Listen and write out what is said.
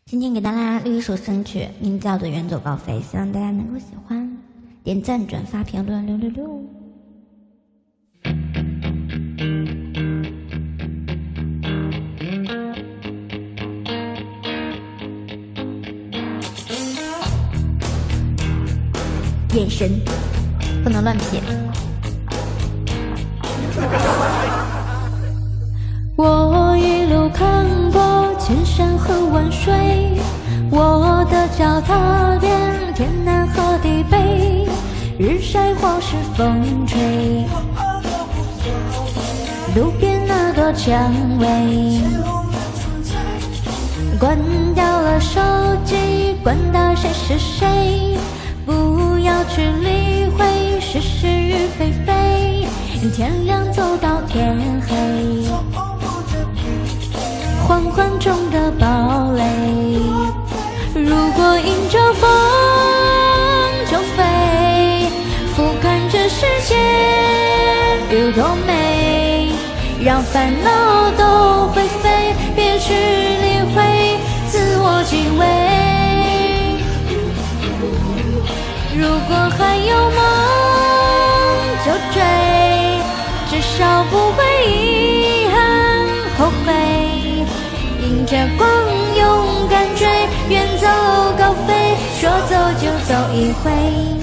今天给大家录一首神曲，名叫做《远走高飞》，希望大家能够喜欢，点赞、转发、评论666。眼神不能乱瞥。 我一路看过千山和万水，我的脚踏遍天南和地北，日晒或是风吹，路边那朵蔷薇。关掉了手机，关掉谁是谁，不要去理会是是与非非，天亮走到天黑，缓缓中的堡垒。如果迎着风就飞，俯瞰这世界有多美，让烦恼都灰飞，别去理会，自我敬畏。如果还有梦就追，至少不会遗憾后悔，迎着光勇敢追，远走高飞，说走就走一回。